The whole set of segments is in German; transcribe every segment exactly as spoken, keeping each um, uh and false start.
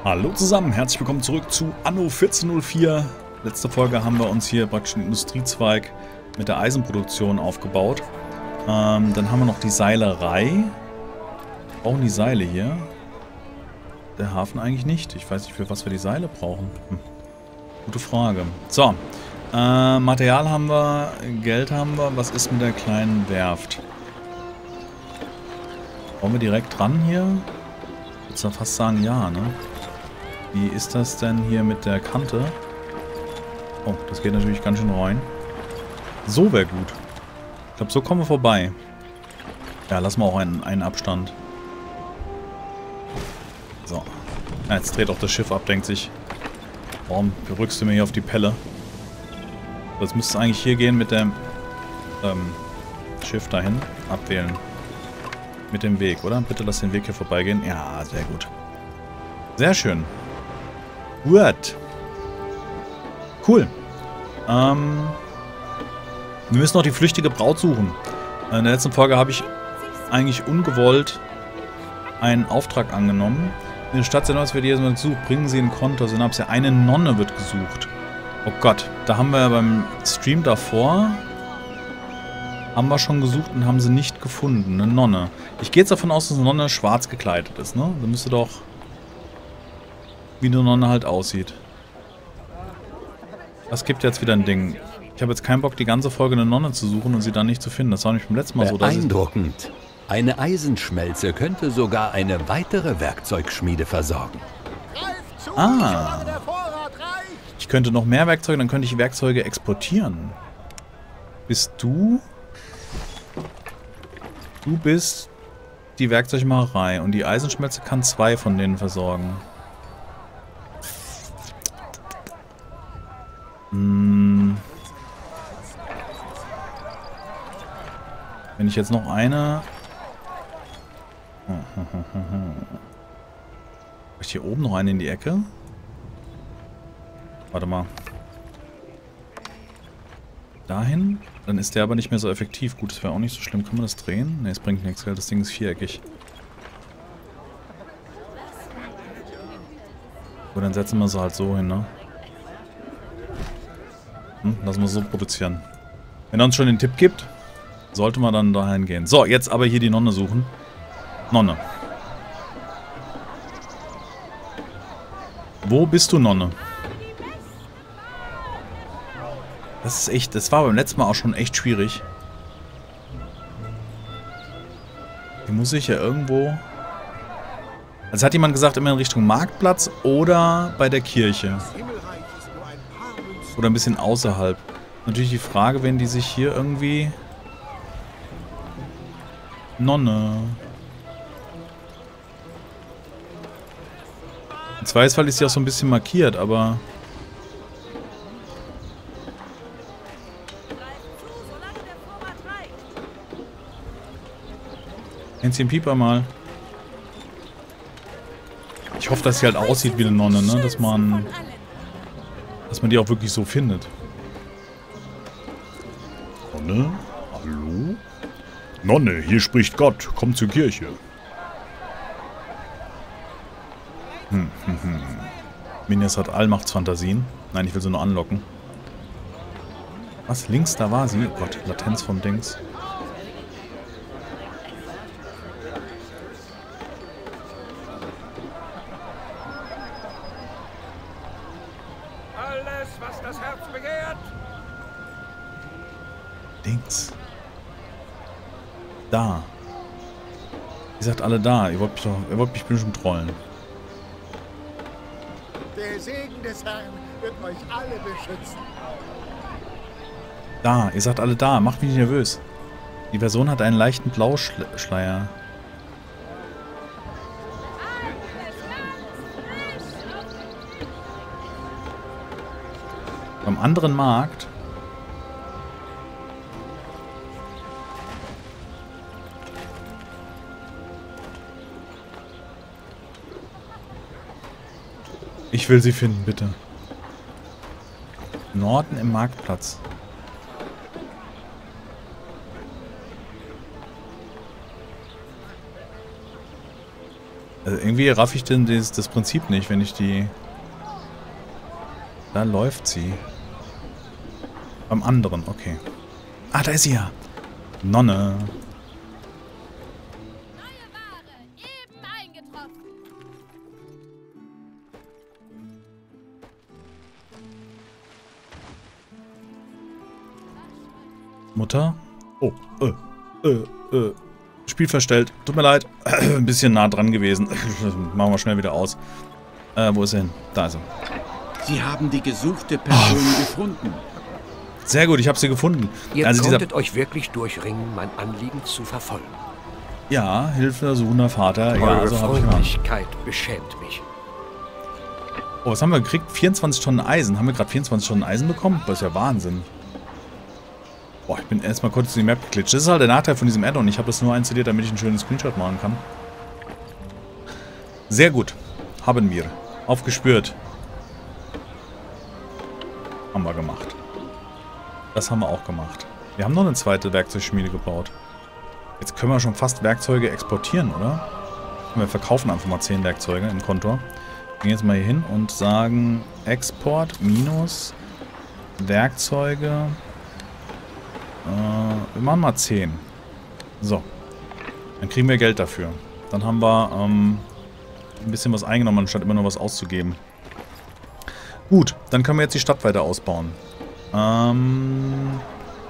Hallo zusammen, herzlich willkommen zurück zu Anno vierzehn null vier. Letzte Folge haben wir uns hier praktisch einen Industriezweig mit der Eisenproduktion aufgebaut. Ähm, dann haben wir noch die Seilerei. Brauchen die Seile hier? Der Hafen eigentlich nicht. Ich weiß nicht, für was wir die Seile brauchen. Hm. Gute Frage. So, äh, Material haben wir, Geld haben wir. Was ist mit der kleinen Werft? Wollen wir direkt dran hier? Ich würde fast sagen, ja, ne? Wie ist das denn hier mit der Kante? Oh, das geht natürlich ganz schön rein. So wäre gut. Ich glaube, so kommen wir vorbei. Ja, lassen wir auch einen, einen Abstand. So. Ja, jetzt dreht auch das Schiff ab, denkt sich. Warum rückst du mir hier auf die Pelle? Das müsste eigentlich hier gehen mit dem ähm, Schiff dahin. Abwählen. Mit dem Weg, oder? Bitte lass den Weg hier vorbeigehen. Ja, sehr gut. Sehr schön. Gut. Cool. Ähm, wir müssen noch die flüchtige Braut suchen. In der letzten Folge habe ich eigentlich ungewollt einen Auftrag angenommen. In der Stadt sind wir jedes Mal gesucht. Bringen Sie ein Konto. Synapse. Eine Nonne wird gesucht. Oh Gott. Da haben wir beim Stream davor... Haben wir schon gesucht und haben sie nicht gefunden. Eine Nonne. Ich gehe jetzt davon aus, dass eine Nonne schwarz gekleidet ist, ne? Da müsste doch... wie eine Nonne halt aussieht. Das gibt jetzt wieder ein Ding. Ich habe jetzt keinen Bock, die ganze Folge eine Nonne zu suchen und sie dann nicht zu finden. Das war nämlich beim letzten Mal so, dass beeindruckend. Eine Eisenschmelze könnte sogar eine weitere Werkzeugschmiede versorgen. Ah. Ich könnte noch mehr Werkzeuge, dann könnte ich Werkzeuge exportieren. Bist du... Du bist die Werkzeugmacherei und die Eisenschmelze kann zwei von denen versorgen. Hm. Wenn ich jetzt noch eine... Habe ich hier oben noch eine in die Ecke? Warte mal. Dahin? Dann ist der aber nicht mehr so effektiv. Gut, das wäre auch nicht so schlimm. Kann man das drehen? Ne, es bringt nichts, weil das Ding ist viereckig. Gut, dann setzen wir sie halt so hin, ne? Hm, lassen wir so produzieren. Wenn er uns schon den Tipp gibt, sollte man dann dahin gehen. So, jetzt aber hier die Nonne suchen. Nonne. Wo bist du, Nonne? Das ist echt, das war beim letzten Mal auch schon echt schwierig. Hier muss ich ja irgendwo... Also hat jemand gesagt, immer in Richtung Marktplatz oder bei der Kirche. Oder ein bisschen außerhalb. Natürlich die Frage, wenn die sich hier irgendwie... Nonne. Im Zweifelsfall ist sie auch so ein bisschen markiert, aber... Hänschen Pieper mal. Ich hoffe, dass sie halt aussieht wie eine Nonne, ne? Dass man... Dass man die auch wirklich so findet. Nonne? Hallo? Nonne, hier spricht Gott. Komm zur Kirche. Hm, hm, hm. Minjas hat Allmachtsfantasien. Nein, ich will sie nur anlocken. Was? Links, da war sie? Oh Gott, Latenz vom Dings. Links. Da. Ihr sagt alle da. Ihr wollt mich doch, ihr wollt mich bestimmt trollen. Der Segen des Herrn wird euch alle beschützen. Da. Ihr sagt alle da. Macht mich nicht nervös. Die Person hat einen leichten Blauschleier. Beim anderen Markt... Ich will sie finden, bitte. Norden im Marktplatz. Also irgendwie raff ich denn das, das Prinzip nicht, wenn ich die... Da läuft sie. Beim anderen, okay. Ah, da ist sie ja. Nonne. Neue Ware, eben eingetroffen. Mutter? Oh, äh, äh, äh. Spiel verstellt. Tut mir leid. Ein bisschen nah dran gewesen. Machen wir schnell wieder aus. Äh, wo ist er hin? Da ist er. Sie haben die gesuchte Person oh. gefunden. Sehr gut, ich habe sie gefunden. Ihr also konntet dieser... euch wirklich durchringen, mein Anliegen zu verfolgen. Ja, hilfesuchender Vater. Eure ja, also habe ich Freundlichkeit beschämt mich. Oh, was haben wir gekriegt? vierundzwanzig Tonnen Eisen. Haben wir gerade vierundzwanzig Tonnen Eisen bekommen? Das ist ja Wahnsinn. Boah, ich bin erstmal kurz in die Map geklitscht. Das ist halt der Nachteil von diesem Add-on. Ich habe das nur installiert, damit ich einen schönen Screenshot machen kann. Sehr gut. Haben wir. Aufgespürt. Haben wir gemacht. Das haben wir auch gemacht. Wir haben noch eine zweite Werkzeugschmiede gebaut. Jetzt können wir schon fast Werkzeuge exportieren, oder? Wir verkaufen einfach mal zehn Werkzeuge im Kontor. Wir gehen jetzt mal hier hin und sagen Export minus Werkzeuge. Äh, wir machen mal zehn. So. Dann kriegen wir Geld dafür. Dann haben wir ähm, ein bisschen was eingenommen, anstatt immer nur was auszugeben. Gut, dann können wir jetzt die Stadt weiter ausbauen. Ähm...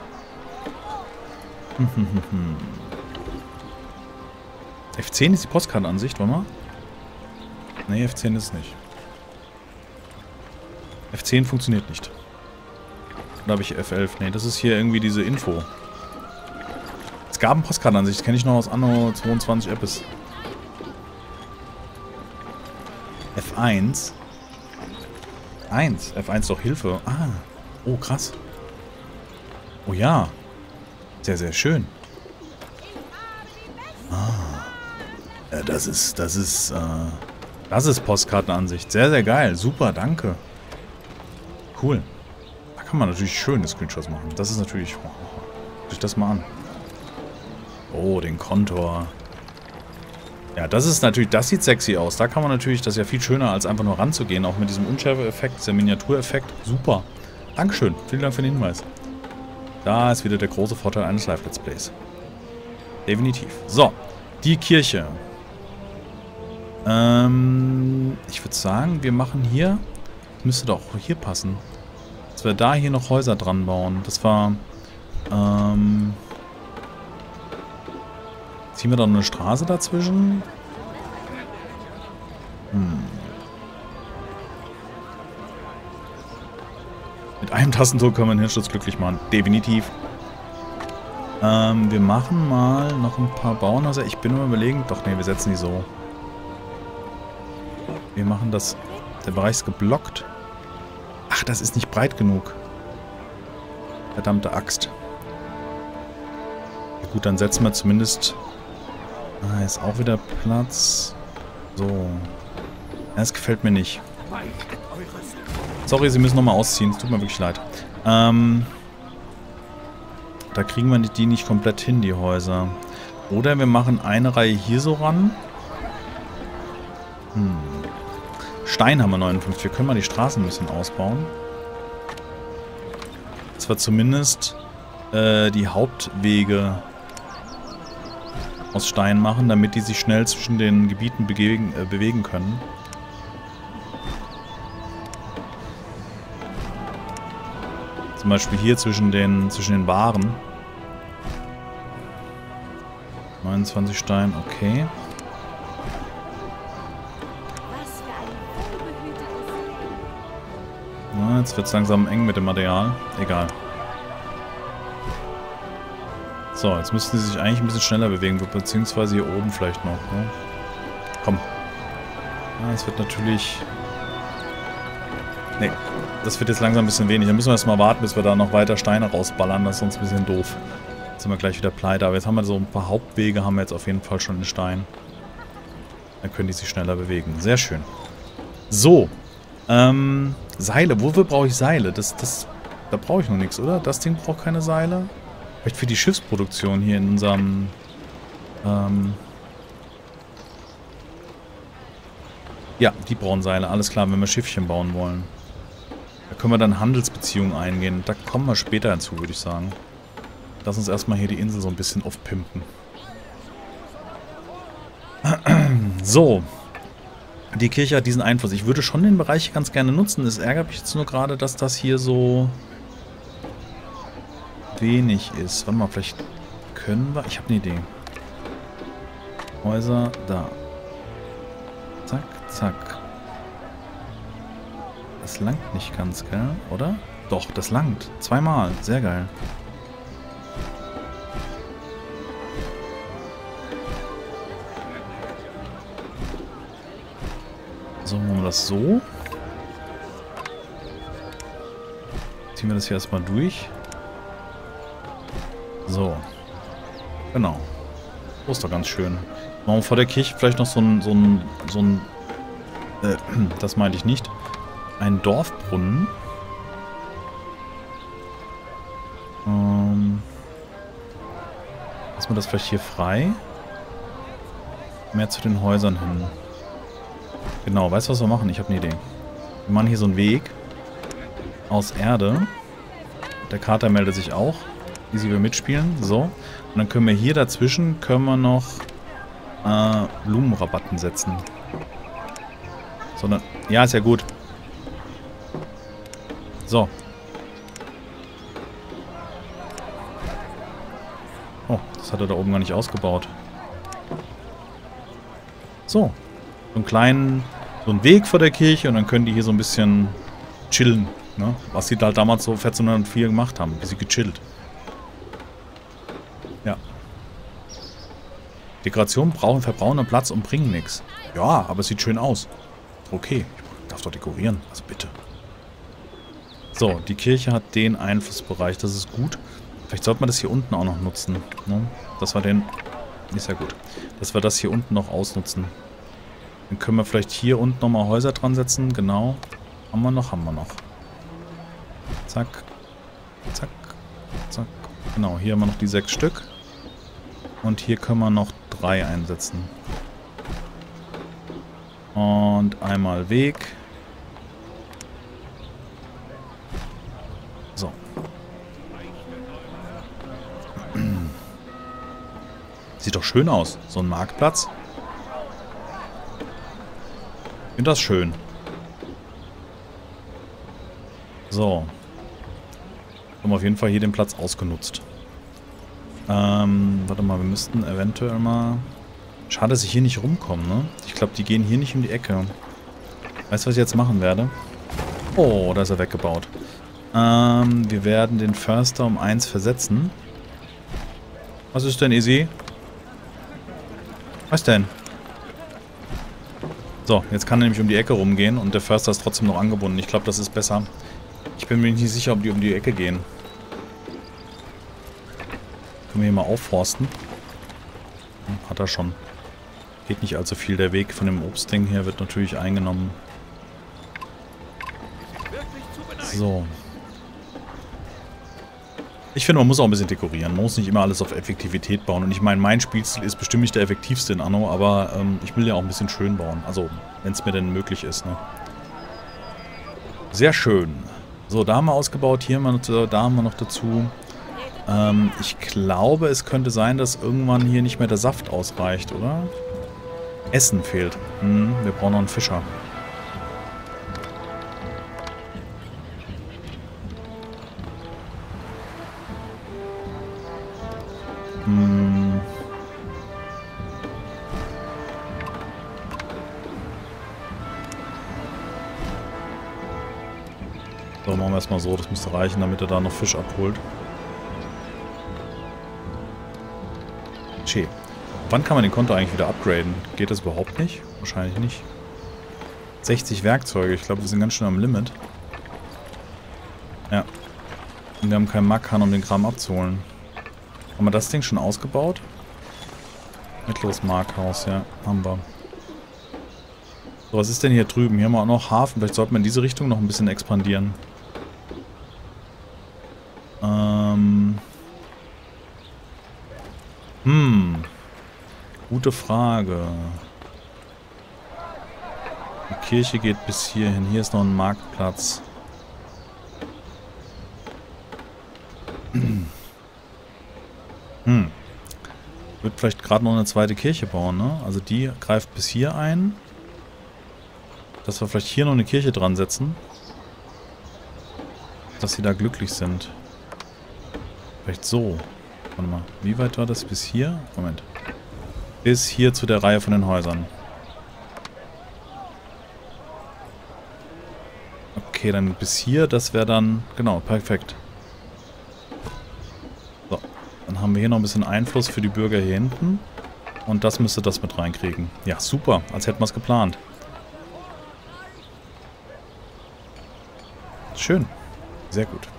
F zehn ist die Postkartenansicht, warte mal. Ne, F zehn ist es nicht. F zehn funktioniert nicht. Oder habe ich F elf? Ne, das ist hier irgendwie diese Info. Es gab eine Postkartenansicht, kenne ich noch aus Anno zweiundzwanzig Epis. F eins? eins. F eins doch Hilfe. Ah. Oh, krass. Oh ja. Sehr, sehr schön. Ah. Ja, das ist, das ist, äh, das ist Postkartenansicht. Sehr, sehr geil. Super, danke. Cool. Da kann man natürlich schöne Screenshots machen. Das ist natürlich, oh, guck dich das mal an. Oh, den Kontor. Ja, das ist natürlich, das sieht sexy aus. Da kann man natürlich, das ist ja viel schöner, als einfach nur ranzugehen. Auch mit diesem Unschärfe-Effekt, dieser Miniatureffekt. Super. Dankeschön. Vielen Dank für den Hinweis. Da ist wieder der große Vorteil eines Live-Let's Plays. Definitiv. So, die Kirche. Ähm, ich würde sagen, wir machen hier, müsste doch auch hier passen, dass wir da hier noch Häuser dran bauen. Das war, ähm, ziehen wir da noch eine Straße dazwischen? Hm. Mit einem Tastendruck können wir einen Hirschschuss glücklich machen. Definitiv. Ähm, wir machen mal noch ein paar Bauernhäuser. Ich bin nur überlegen. Doch, nee, wir setzen die so. Wir machen das. Der Bereich ist geblockt. Ach, das ist nicht breit genug. Verdammte Axt. Ja, gut, dann setzen wir zumindest... Ah, ist auch wieder Platz. So. Ja, das gefällt mir nicht. Sorry, Sie müssen nochmal ausziehen. Es tut mir wirklich leid. Ähm, da kriegen wir die nicht komplett hin, die Häuser. Oder wir machen eine Reihe hier so ran. Hm. Stein haben wir neunundfünfzig. Wir können mal die Straßen ein bisschen ausbauen. Dass wir zumindest äh, die Hauptwege aus Stein machen, damit die sich schnell zwischen den Gebieten bewegen, äh, bewegen können. Zum Beispiel hier zwischen den, zwischen den Waren. neunundzwanzig Stein, okay. Na, jetzt wird es langsam eng mit dem Material. Egal. So, jetzt müssten sie sich eigentlich ein bisschen schneller bewegen, beziehungsweise hier oben vielleicht noch. Ne? Komm. Ja, es wird natürlich... Nee, das wird jetzt langsam ein bisschen wenig. Da müssen wir erstmal warten, bis wir da noch weiter Steine rausballern. Das ist sonst ein bisschen doof. Jetzt sind wir gleich wieder pleite. Aber jetzt haben wir so ein paar Hauptwege, haben wir jetzt auf jeden Fall schon in Stein. Dann können die sich schneller bewegen. Sehr schön. So. Ähm, Seile. Wofür brauche ich Seile? Das, das, da brauche ich noch nichts, oder? Das Ding braucht keine Seile. Vielleicht für die Schiffsproduktion hier in unserem... Ähm, Ja, die brauchen Seile. Alles klar, wenn wir Schiffchen bauen wollen. Da können wir dann Handelsbeziehungen eingehen. Da kommen wir später hinzu, würde ich sagen. Lass uns erstmal hier die Insel so ein bisschen aufpimpen. So. Die Kirche hat diesen Einfluss. Ich würde schon den Bereich ganz gerne nutzen. Es ärgert mich jetzt nur gerade, dass das hier so wenig ist. Warte mal, vielleicht können wir... Ich habe eine Idee. Häuser, da. Zack, zack. Das langt nicht ganz, gell? Oder? Doch, das langt. Zweimal. Sehr geil. So, machen wir das so. Ziehen wir das hier erstmal durch. So. Genau. So ist doch ganz schön. Machen wir vor der Kirche vielleicht noch so ein, so ein, so ein, äh, das meinte ich nicht. Ein Dorfbrunnen. Ähm. Lassen wir das vielleicht hier frei. Mehr zu den Häusern hin. Genau, weißt du, was wir machen? Ich habe eine Idee. Wir machen hier so einen Weg aus Erde. Der Kater meldet sich auch. Easy, wir mitspielen. So. Und dann können wir hier dazwischen können wir noch äh, Blumenrabatten setzen. Sondern. Ja, ist ja gut. So. Oh, das hat er da oben gar nicht ausgebaut. So. So einen kleinen, so einen Weg vor der Kirche und dann können die hier so ein bisschen chillen. Ne? Was sie halt damals so vierzehnhundertvier gemacht haben. Ein bisschen gechillt. Ja. Dekorationen brauchen, verbrauchen einen Platz und bringen nichts. Ja, aber es sieht schön aus. Okay, ich darf doch dekorieren. Also bitte. So, die Kirche hat den Einflussbereich. Das ist gut. Vielleicht sollte man das hier unten auch noch nutzen. Ne? Dass wir den... Ist ja gut. Dass wir das hier unten noch ausnutzen. Dann können wir vielleicht hier unten nochmal Häuser dran setzen. Genau. Haben wir noch, haben wir noch. Zack. Zack. Zack. Genau, hier haben wir noch die sechs Stück. Und hier können wir noch drei einsetzen. Und einmal Weg. So. Sieht doch schön aus. So ein Marktplatz. Ich finde das schön. So. Haben wir auf jeden Fall hier den Platz ausgenutzt. Ähm, warte mal, wir müssten eventuell mal... Schade, dass ich hier nicht rumkomme, ne? Ich glaube, die gehen hier nicht um die Ecke. Weißt du, was ich jetzt machen werde? Oh, da ist er weggebaut. Ähm, wir werden den Förster um eins versetzen. Was ist denn, Easy? Was denn? So, jetzt kann er nämlich um die Ecke rumgehen und der Förster ist trotzdem noch angebunden. Ich glaube, das ist besser. Ich bin mir nicht sicher, ob die um die Ecke gehen. Können wir hier mal aufforsten? Hm, hat er schon. Geht nicht allzu viel. Der Weg von dem Obstding hier wird natürlich eingenommen. So. Ich finde, man muss auch ein bisschen dekorieren. Man muss nicht immer alles auf Effektivität bauen. Und ich meine, mein Spielstil ist bestimmt nicht der effektivste in Anno, aber ähm, ich will ja auch ein bisschen schön bauen. Also, wenn es mir denn möglich ist, ne? Sehr schön. So, da haben wir ausgebaut. Hier haben wir noch, da haben wir noch dazu. Ähm, ich glaube, es könnte sein, dass irgendwann hier nicht mehr der Saft ausreicht, oder? Essen fehlt. Hm, wir brauchen noch einen Fischer. Hm. So, machen wir erstmal so. Das müsste reichen, damit er da noch Fisch abholt. Che. Wann kann man den Konto eigentlich wieder upgraden? Geht das überhaupt nicht? Wahrscheinlich nicht. sechzig Werkzeuge. Ich glaube, wir sind ganz schön am Limit. Ja. Und wir haben keinen Makan, um den Kram abzuholen. Haben wir das Ding schon ausgebaut? Mittleres Markhaus, ja. Haben wir. So, was ist denn hier drüben? Hier haben wir auch noch Hafen. Vielleicht sollten wir in diese Richtung noch ein bisschen expandieren. Ähm... Hm. Gute Frage. Die Kirche geht bis hierhin. Hier ist noch ein Marktplatz. Hm. Wird vielleicht gerade noch eine zweite Kirche bauen, ne? Also die greift bis hier ein. Dass wir vielleicht hier noch eine Kirche dran setzen. Dass sie da glücklich sind. Vielleicht so. Warte mal. Wie weit war das bis hier? Moment. Bis hier zu der Reihe von den Häusern. Okay, dann bis hier. Das wäre dann... Genau, perfekt. So. Dann haben wir hier noch ein bisschen Einfluss für die Bürger hier hinten. Und das müsste das mit reinkriegen. Ja, super. Als hätten wir es geplant. Schön. Sehr gut.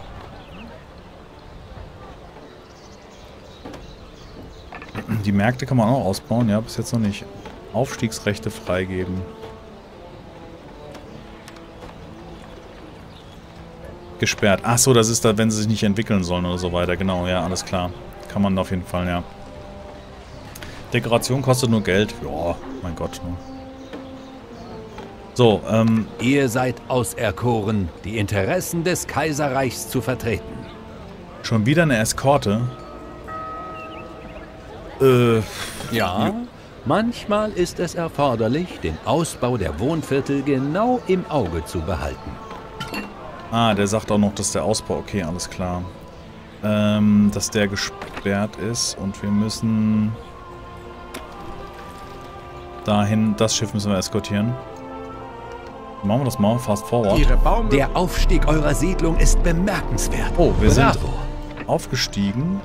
Die Märkte kann man auch ausbauen. Ja, bis jetzt noch nicht. Aufstiegsrechte freigeben. Gesperrt. Ach so, das ist da, wenn sie sich nicht entwickeln sollen oder so weiter. Genau, ja, alles klar. Kann man auf jeden Fall, ja. Dekoration kostet nur Geld. Ja, mein Gott. Ne? So, ähm... Ihr seid auserkoren, die Interessen des Kaiserreichs zu vertreten. Schon wieder eine Eskorte? Äh... Ja, manchmal ist es erforderlich, den Ausbau der Wohnviertel genau im Auge zu behalten. Ah, der sagt auch noch, dass der Ausbau... Okay, alles klar. Ähm, dass der gesperrt ist und wir müssen... Dahin, das Schiff müssen wir eskortieren. Machen wir das mal, fast forward. Der Aufstieg eurer Siedlung ist bemerkenswert. Oh, wir Bravo. sind aufgestiegen.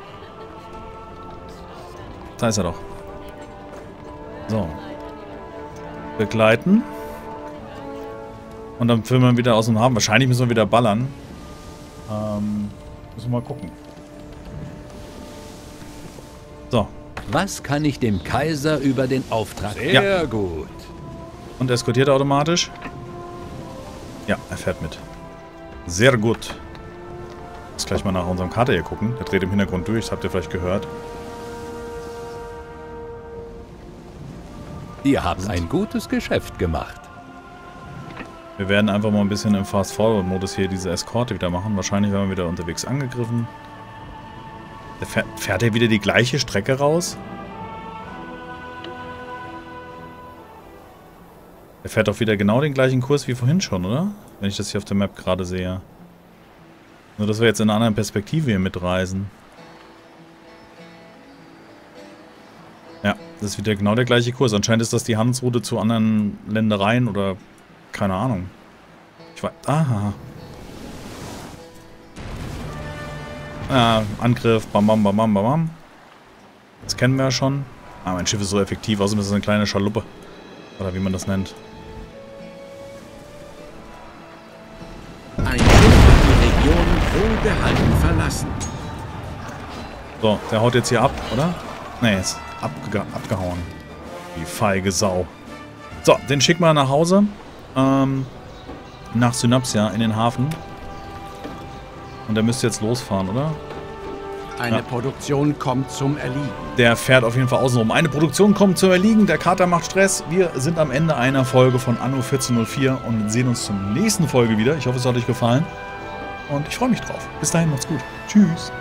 Da ist er doch. So. Begleiten. Und dann filmen wir wieder aus dem Hafen. Wahrscheinlich müssen wir wieder ballern. Ähm, müssen wir mal gucken. So. Was kann ich dem Kaiser über den Auftrag... Sehr Ja. gut. Und eskortiert er automatisch? Ja, er fährt mit. Sehr gut. Muss gleich mal nach unserem Kater hier gucken. Der dreht im Hintergrund durch, das habt ihr vielleicht gehört. Ihr habt ein gutes Geschäft gemacht. Wir werden einfach mal ein bisschen im Fast-Forward-Modus hier diese Eskorte wieder machen. Wahrscheinlich werden wir wieder unterwegs angegriffen. Der fährt, fährt er wieder die gleiche Strecke raus? Er fährt doch wieder genau den gleichen Kurs wie vorhin schon, oder? Wenn ich das hier auf der Map gerade sehe. Nur, dass wir jetzt in einer anderen Perspektive hier mitreisen. Ja, das ist wieder genau der gleiche Kurs. Anscheinend ist das die Handelsroute zu anderen Ländereien oder... Keine Ahnung. Ich weiß... Aha. Ah, Angriff. Bam, bam, bam, bam, bam, bam. Das kennen wir ja schon. Ah, mein Schiff ist so effektiv. Außerdem ist es eine kleine Schaluppe. Oder wie man das nennt. Ein Schiff hat die Region wohlbehalten verlassen. So, der haut jetzt hier ab, oder? Ne, ist abge abgehauen. Die feige Sau. So, den schicken wir nach Hause. Ähm, nach Synapsia in den Hafen. Und der müsste jetzt losfahren, oder? Eine Ja. Produktion kommt zum Erliegen. Der fährt auf jeden Fall außen rum. Eine Produktion kommt zum Erliegen. Der Kater macht Stress. Wir sind am Ende einer Folge von Anno vierzehn null vier und sehen uns zur nächsten Folge wieder. Ich hoffe, es hat euch gefallen. Und ich freue mich drauf. Bis dahin, macht's gut. Tschüss.